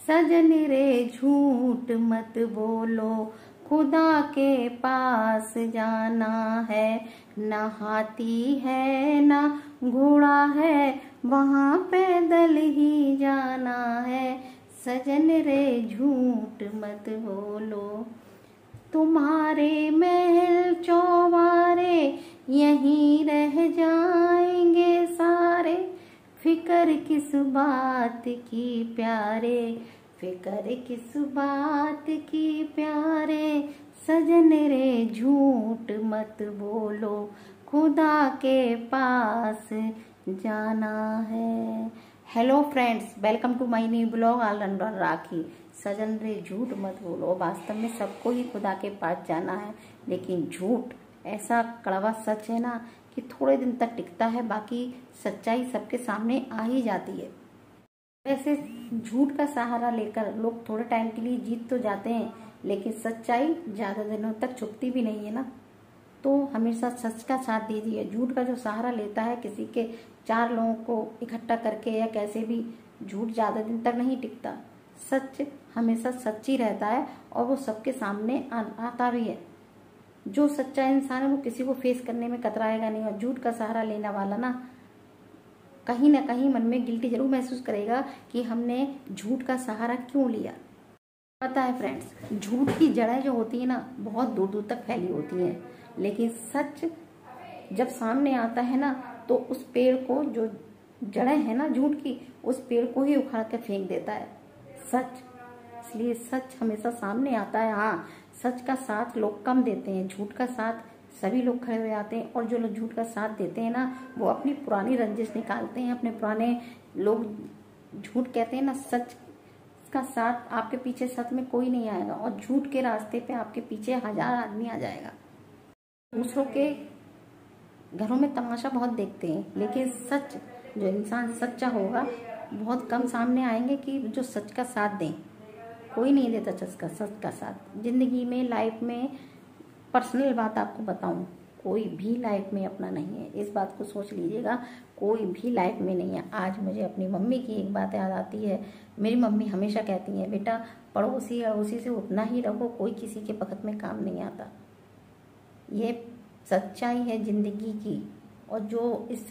सजन रे झूठ मत बोलो, खुदा के पास जाना है। न हाथी है न घोड़ा है, वहाँ पैदल ही जाना है। सजन रे झूठ मत बोलो, तुम्हारे महल चौबारे यहीं रह जाएंगे सारे। फिक्र किस बात की प्यारे, फिक्र किस बात की प्यारे। सजन रे झूठ मत बोलो, खुदा के पास जाना है। Hello friends, welcome to my new blog allrounder Rakhi. सजन रे झूठ मत बोलो, वास्तव में सबको ही खुदा के पास जाना है, लेकिन झूठ ऐसा कड़वा सच है ना कि थोड़े दिन तक टिकता है, बाकी सच्चाई सबके सामने आ ही जाती है। वैसे झूठ का सहारा लेकर लोग थोड़े टाइम के लिए जीत तो जाते हैं, लेकिन सच्चाई ज्यादा दिनों तक छुपती भी नहीं है ना। तो हमेशा सच का साथ दीजिए। झूठ का जो सहारा लेता है किसी के चार लोगों को इकट्ठा करके या कैसे भी, झूठ ज्यादा दिन तक नहीं टिकता। सच हमेशा सच ही रहता है और वो सबके सामने आता भी है। जो सच्चा इंसान है वो किसी को फेस करने में कतराएगा नहीं, और झूठ का सहारा लेने वाला ना कहीं मन में गिल्टी जरूर महसूस करेगा कि हमने झूठ का सहारा क्यों लिया। पता है फ्रेंड्स, झूठ की जड़ें जो होती है ना बहुत दूर दूर तक फैली होती हैं, लेकिन सच जब सामने आता है ना तो उस पेड़ को, जो जड़ें है ना झूठ की, उस पेड़ को ही उखाड़ कर फेंक देता है सच। इसलिए सच हमेशा सामने आता है। हाँ, सच का साथ लोग कम देते हैं, झूठ का साथ सभी लोग खड़े हो जाते हैं। और जो लोग झूठ का साथ देते हैं ना, वो अपनी पुरानी रंजिश निकालते हैं। अपने पुराने लोग झूठ कहते हैं ना, सच का साथ आपके पीछे सच में कोई नहीं आएगा, और झूठ के रास्ते पे आपके पीछे 1000 आदमी आ जाएगा। दूसरों के घरों में तमाशा बहुत देखते हैं, लेकिन सच, जो इंसान सच्चा होगा, बहुत कम सामने आएंगे कि जो सच का साथ दें। कोई नहीं देता सच का साथ। जिंदगी में, लाइफ में, पर्सनल बात आपको बताऊं, कोई भी लाइफ में अपना नहीं है। इस बात को सोच लीजिएगा, कोई भी लाइफ में नहीं है। आज मुझे अपनी मम्मी की एक बात याद आती है। मेरी मम्मी हमेशा कहती है, बेटा पड़ोसी अड़ोसी से उतना ही रहो, कोई किसी के वक्त में काम नहीं आता। ये सच्चाई है जिंदगी की, और जो इस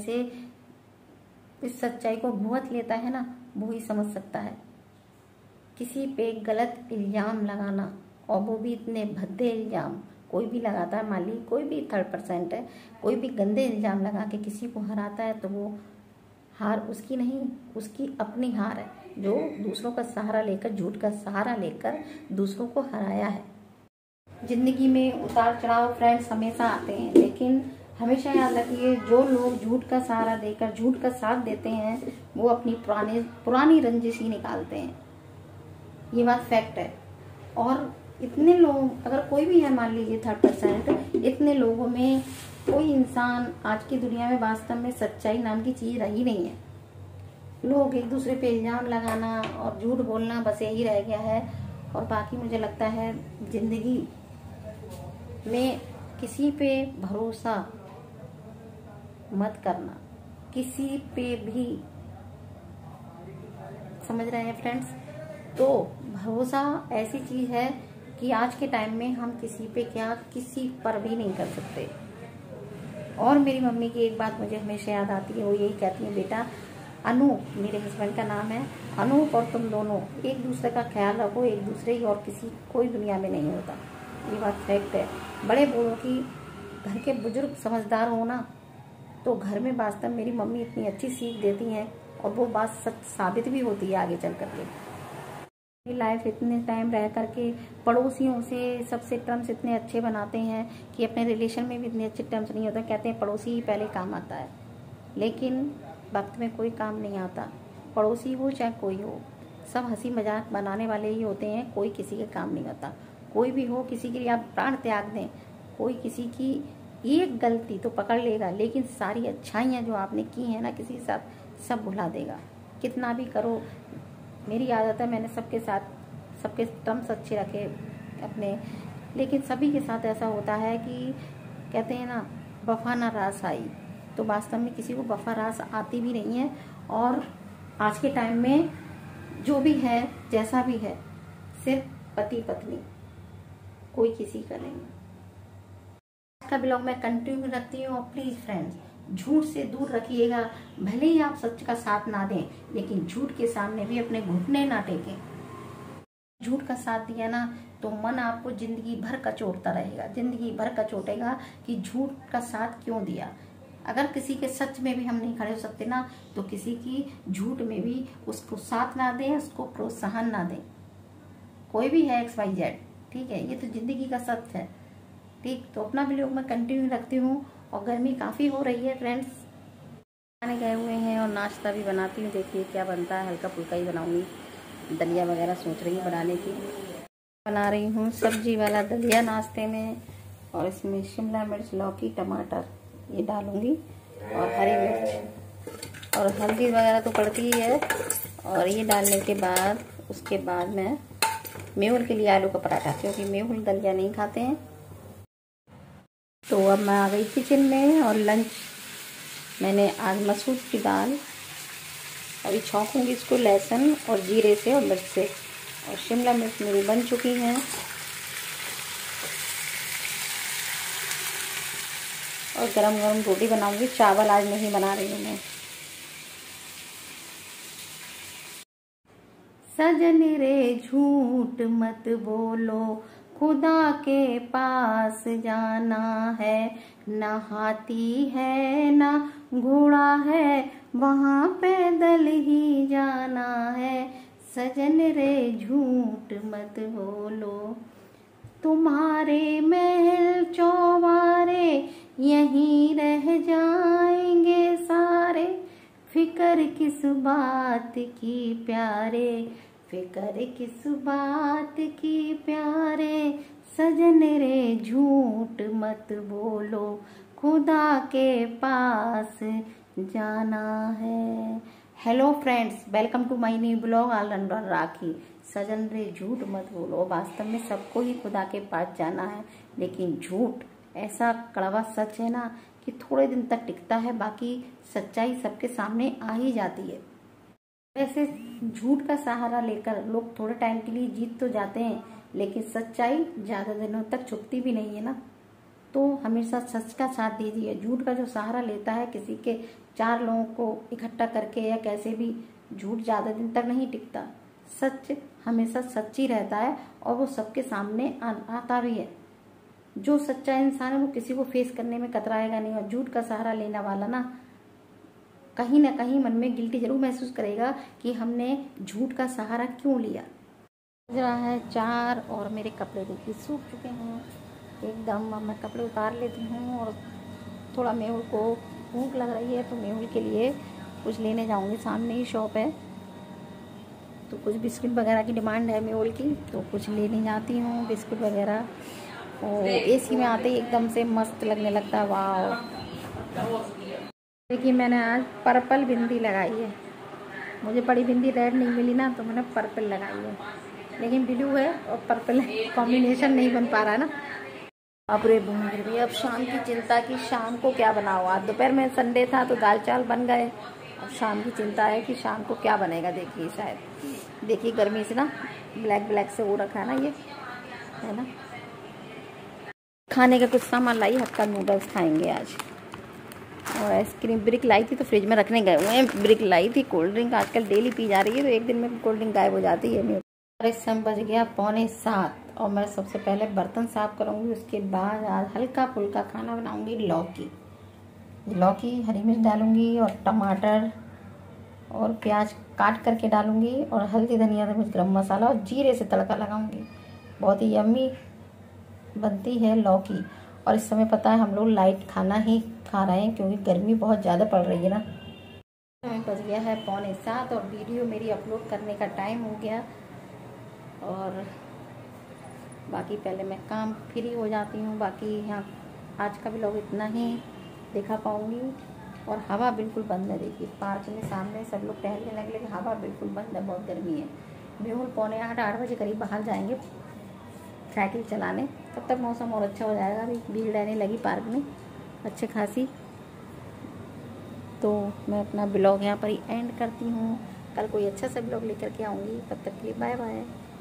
सच्चाई को भुगत लेता है ना, वो ही समझ सकता है। किसी पे गलत इल्जाम लगाना, और वो भी इतने भद्दे इल्जाम कोई भी लगाता है, मान ली कोई भी 3rd% है, कोई भी गंदे इल्जाम लगा के किसी को हराता है, तो वो हार उसकी नहीं, उसकी अपनी हार है, जो दूसरों का सहारा लेकर, झूठ का सहारा लेकर दूसरों को हराया है। जिंदगी में उतार चढ़ाव फ्रेंड्स हमेशा आते हैं, लेकिन हमेशा याद रखिए, जो लोग झूठ का सहारा देकर झूठ का साथ देते हैं, वो अपनी पुरानी रंजिश ही निकालते हैं। ये बात फैक्ट है। और इतने लोग, अगर कोई भी है मान लीजिए 3rd%, इतने लोगों में कोई इंसान आज की दुनिया में वास्तव में सच्चाई नाम की चीज रही नहीं है। लोग एक दूसरे पे इल्जाम लगाना और झूठ बोलना, बस यही रह गया है। और बाकी मुझे लगता है जिंदगी में किसी पे भरोसा मत करना, किसी पे भी, समझ रहे हैं फ्रेंड्स। तो भरोसा ऐसी चीज है कि आज के टाइम में हम किसी पे क्या, किसी पर भी नहीं कर सकते। और मेरी मम्मी की एक बात मुझे हमेशा याद आती है, वो यही कहती है, बेटा अनु, मेरे हस्बैंड का नाम है अनु, और तुम दोनों एक दूसरे का ख्याल रखो, एक दूसरे की, और किसी कोई दुनिया में नहीं होता। ये बात फैक्ट है। बड़े बूढ़ों की, घर के बुजुर्ग समझदार हो ना, तो घर में वास्तव मेरी मम्मी इतनी अच्छी सीख देती हैं, और वो बात सच साबित भी होती है आगे चल करके। लाइफ इतने टाइम रह करके पड़ोसियों से सबसे टर्म्स इतने अच्छे बनाते हैं कि अपने रिलेशन में भी इतने अच्छे टर्म्स नहीं होते। कहते हैं पड़ोसी ही पहले काम आता है, लेकिन वक्त में कोई काम नहीं आता। पड़ोसी हो चाहे कोई हो, सब हंसी मजाक बनाने वाले ही होते हैं, कोई किसी के काम नहीं आता। कोई भी हो, किसी के लिए आप प्राण त्याग दें, कोई किसी की एक गलती तो पकड़ लेगा, लेकिन सारी अच्छाइयाँ जो आपने की हैं ना किसी के साथ, सब भुला देगा। कितना भी करो, मेरी आदत है, मैंने सबके साथ सबके टर्म्स अच्छे रखे अपने, लेकिन सभी के साथ ऐसा होता है कि कहते हैं ना, वफा ना रास आई, तो वास्तव में किसी को वफा रास आती भी नहीं है। और आज के टाइम में जो जो भी है, जैसा भी है, सिर्फ पति पत्नी, कोई किसी का नहीं। आज का ब्लॉग मैं कंटिन्यू रखती हूँ। और प्लीज फ्रेंड्स, झूठ से दूर रखिएगा। भले ही आप सच का साथ ना दें, लेकिन झूठ के सामने भी अपने घुटने ना टेकें। झूठ का साथ दिया ना तो मन आपको जिंदगी भर कचोटता रहेगा, जिंदगी भर कचोटेगा कि झूठ का साथ क्यों दिया। अगर किसी के सच में भी हम नहीं खड़े हो सकते ना, तो किसी की झूठ में भी उसको साथ ना दें, उसको प्रोत्साहन ना दें। कोई भी है XYZ, ठीक है, ये तो जिंदगी का सत्य है। ठीक, तो अपना ब्लॉग मैं कंटिन्यू रखती हूँ। और गर्मी काफ़ी हो रही है फ्रेंड्स, खाने गए हुए हैं और नाश्ता भी बनाती हूँ। देखिए क्या बनता है, हल्का फुल्का ही बनाऊंगी। दलिया वगैरह सोच रही हूँ बनाने की। बना रही हूँ सब्जी वाला दलिया नाश्ते में, और इसमें शिमला मिर्च, लौकी, टमाटर ये डालूंगी, और हरी मिर्च, और हल्दी वगैरह तो पड़ती ही है। और ये डालने के बाद उसके बाद मैं मेहुल के लिए आलू का पराठा, क्योंकि मेहुल दलिया नहीं खाते हैं। तो अब मैं आ गई किचन में, और लंच मैंने आज मसूर की दाल, अभी छौंकूंगी इसको लहसुन और जीरे से और मिर्च से। और शिमला मिर्च मेरी बन चुकी हैं, और गरम गरम रोटी बनाऊंगी। चावल आज नहीं बना रही हूँ मैं। सजन रे झूठ मत बोलो, खुदा के पास जाना है, न हाथी है न घोड़ा है, वहाँ पैदल ही जाना है। सजन रे झूठ मत बोलो, तुम्हारे महल चौबारे यहीं रह जाएंगे सारे, फिक्र किस बात की प्यारे, फिक्र किस बात की प्यारे। सजन रे झूठ मत बोलो, खुदा के पास जाना है। Hello friends, welcome to my new blog allrounder Rakhi. सजन रे झूठ मत बोलो, वास्तव में सबको ही खुदा के पास जाना है, लेकिन झूठ ऐसा कड़वा सच है ना कि थोड़े दिन तक टिकता है, बाकी सच्चाई सबके सामने आ ही जाती है। वैसे झूठ का सहारा लेकर लोग थोड़े टाइम के लिए जीत तो जाते हैं, लेकिन सच्चाई ज्यादा दिनों तक छुपती भी नहीं है ना। तो हमेशा सच का साथ दीजिए। झूठ का जो सहारा लेता है, किसी के 4 लोगों को इकट्ठा करके या कैसे भी, झूठ ज्यादा दिन तक नहीं टिकता। सच हमेशा सच ही रहता है, और वो सबके सामने आता भी है। जो सच्चा इंसान है वो किसी को फेस करने में कतराएगा नहीं, और झूठ का सहारा लेने वाला ना कहीं मन में गिल्टी जरूर महसूस करेगा कि हमने झूठ का सहारा क्यों लिया। बज रहा है 4, और मेरे कपड़े देखिए सूख चुके हैं एकदम। अब मैं कपड़े उतार लेती हूँ, और थोड़ा मेहुल को भूख लग रही है, तो मेहुल के लिए कुछ लेने जाऊँगी। सामने ही शॉप है, तो कुछ बिस्किट वगैरह की डिमांड है मेहुल की, तो कुछ लेने जाती हूँ बिस्कुट वगैरह। और AC में आते ही एकदम से मस्त लगने लगता है, वाह। देखिए मैंने आज पर्पल बिंदी लगाई है। मुझे बड़ी बिंदी रेड नहीं मिली ना, तो मैंने पर्पल लगाई है, लेकिन ब्लू है और पर्पल कॉम्बिनेशन नहीं बन पा रहा ना। अब रे भी अब शाम की चिंता की, शाम को क्या बनाओ। आज दोपहर में संडे था तो दाल चावल बन गए। अब शाम की चिंता है कि शाम को क्या बनेगा। देखिए शायद, देखिए गर्मी से ना ब्लैक से वो रखा है ना, ये है ना। खाने का कुछ सामान लाई, हक्का नूडल्स खाएंगे आज। और आइसक्रीम ब्रिक लाई थी, तो फ्रिज में रखने गए हुए हैं। ब्रिक लाई थी। कोल्ड ड्रिंक आजकल डेली पी जा रही है, तो एक दिन में कोल्ड ड्रिंक गायब हो जाती है। और इस समय बज गया 6:45, और मैं सबसे पहले बर्तन साफ करूंगी। उसके बाद आज हल्का फुल्का खाना बनाऊंगी। लौकी हरी मिर्च डालूंगी, और टमाटर और प्याज काट करके डालूंगी, और हल्दी धनिया मिर्च गरम मसाला और जीरे से तड़का लगाऊंगी। बहुत ही यम्मी बनती है लौकी। और इस समय पता है हम लोग लाइट खाना ही खा रहे हैं, क्योंकि गर्मी बहुत ज़्यादा पड़ रही है ना। समय बज गया है 6:45, और वीडियो मेरी अपलोड करने का टाइम हो गया। और बाकी पहले मैं काम फ्री हो जाती हूँ। बाकी यहाँ आज का ब्लॉग इतना ही दिखा पाऊँगी। और हवा बिल्कुल बंद है। देखिए पार्क में सामने सब लोग टहलने लगे, लेकिन हवा बिल्कुल बंद है, बहुत गर्मी है। बिल्कुल 7:45-8 बजे करीब बाहर जाएंगे साइकिल चलाने, तब तक मौसम और अच्छा हो जाएगा। अभी भीड़ रहने लगी पार्क में अच्छे खासी। तो मैं अपना ब्लॉग यहाँ पर ही एंड करती हूँ। कल कोई अच्छा सा ब्लॉग लेकर के आऊँगी, तब तक के लिए बाय बाय।